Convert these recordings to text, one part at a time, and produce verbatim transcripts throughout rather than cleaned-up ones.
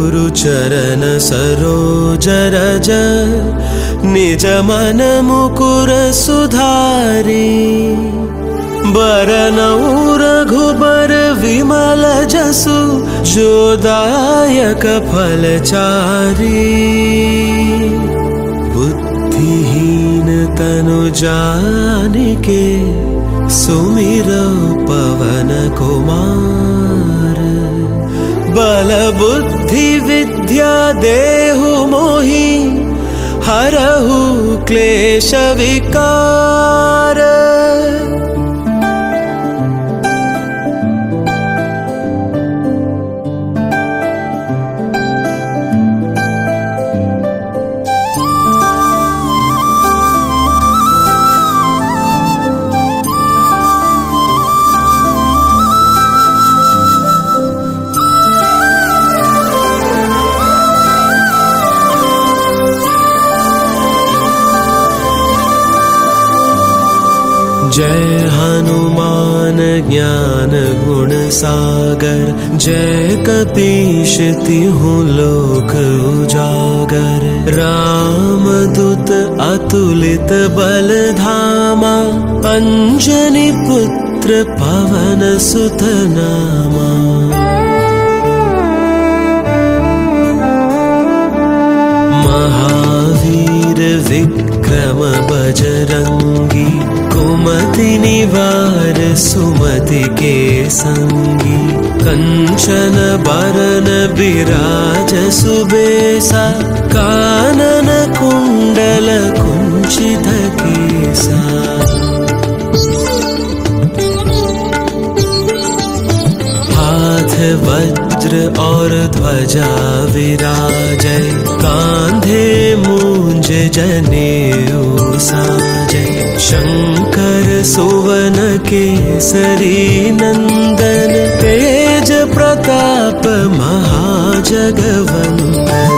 गुरु चरण सरोज रज निज मन मुकुर सुधारी बरनऊ रघुबर विमल जसु जो दायक फलचारी बुद्धिहीन तनु जानिके सुमिरौ पवन कुमार बल बुद्धि विद्या देहु मोहि हरहु क्लेश विकार जय हनुमान ज्ञान गुण सागर जय कपीश तिहु लोक उजागर रामदूत अतुलित बल धामा अंजनी पुत्र पवन सुत नामा महावीर विक्रम बजरंगी कुमति निवार सुमति के संगी कंचन बरन बिराज सुबेसा कानन कुंडल कुंचित केसा हाथ वज्र और ध्वजा विराजै कांधे मूंज जनेऊ साजै शंकर सुवन केसरी नंदन तेज प्रताप महाजगवंदन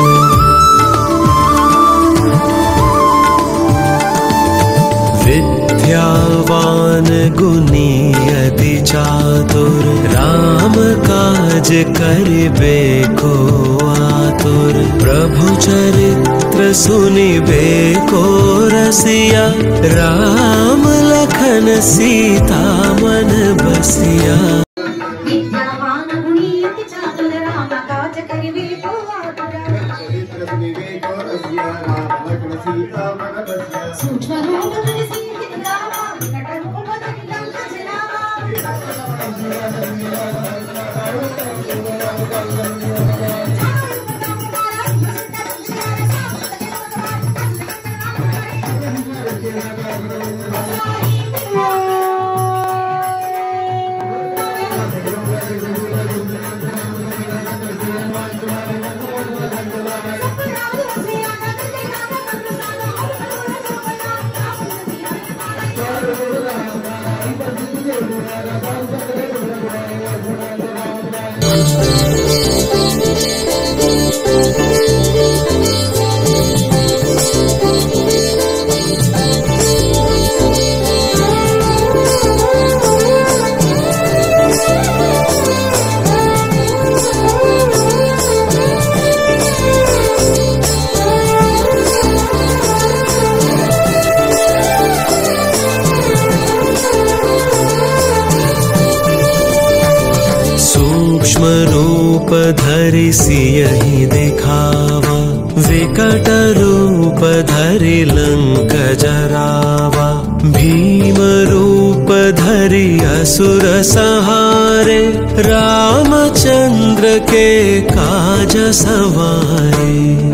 विद्यावान गुणी अति चातुर राम काज करिबे को आतुर प्रभु चरित्र सुनिबे को रसिया राम लखन सीता मन बसिया विद्यावान गुणी अति चातुर राम काज करिबे को आतुर चरित्र सुनिबे को रसिया राम लखन सीता मन बसिया सूक्ष्म रूप धरि सिंह रामा विकट रूप धरि लंक जनामा रूप धरि सियहि दिखावा विकट रूप धरि लंक जरावा भीम रूप धरि असुर संहारे रामचंद्र के काज सवारे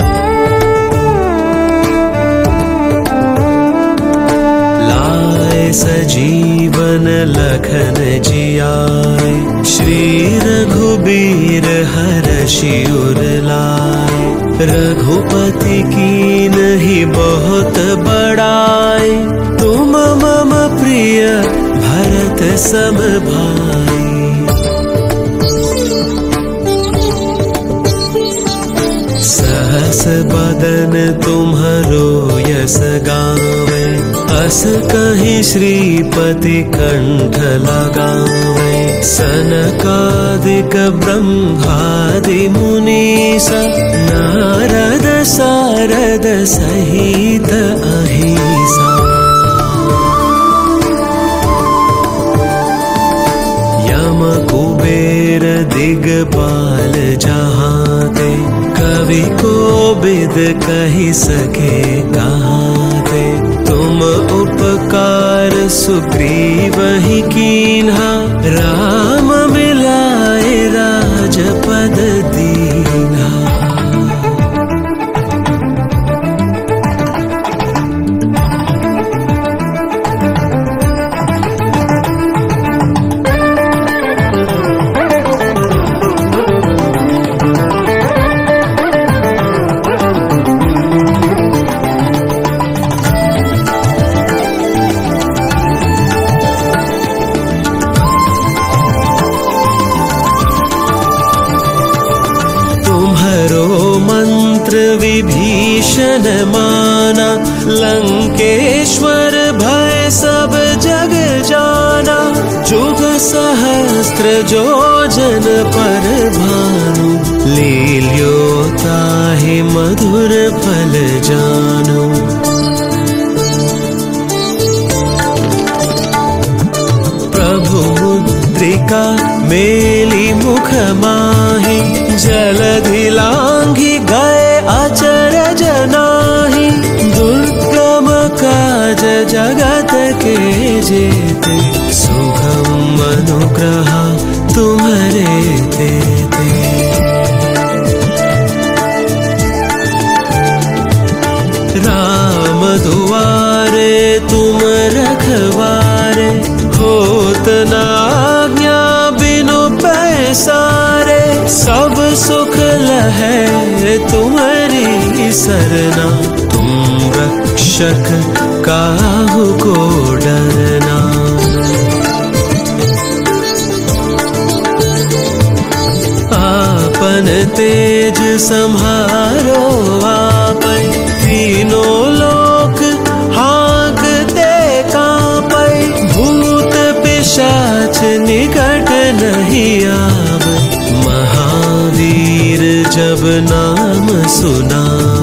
सजीवन लखन जियाए श्री रघुबीर हरषि उर लाए रघुपति कीन्हि बहुत बड़ाई तुम मम प्रिय भरत सम भाई सहस बदन तुम्हरो यस गावे अस कहीं श्रीपति कंठ लगावे, सनकादिक ब्रह्मादि मुनीसा, नारद सारद सहित अहिसा। यम कुबेर दिगपाल जहाँ ते, कवि कोविद कहि सके कहाँ ते। तुम उपकार सुग्रीव ही कीन्हा, राम मिलाए राजपद दीन्हा। विभीषण माना, लंकेश्वर भय सब जग जाना। जुग सहस्त्र जो जन पर भानु, लील्यो ताहि मधुर फल जानु। प्रभु मुद्रिका मेली मुख माहि, जलधि लांघि गए अचरज नाहि। दुर्गम काज जगत के जेते, सुगम अनुग्रह तुम्हारे तेते। राम दुआरे तुम रखवारे, होत न आज्ञा बिनु पैसारे। सब सुख लहै तुम्हारी सरना, तुम रक्षक काहू को डरना। आपन तेज सम्हारो आपै, तीनों लोक हाँकते कांपै। भूत पिशाच निकट नहीं आवे, महावीर जब नाम सुना।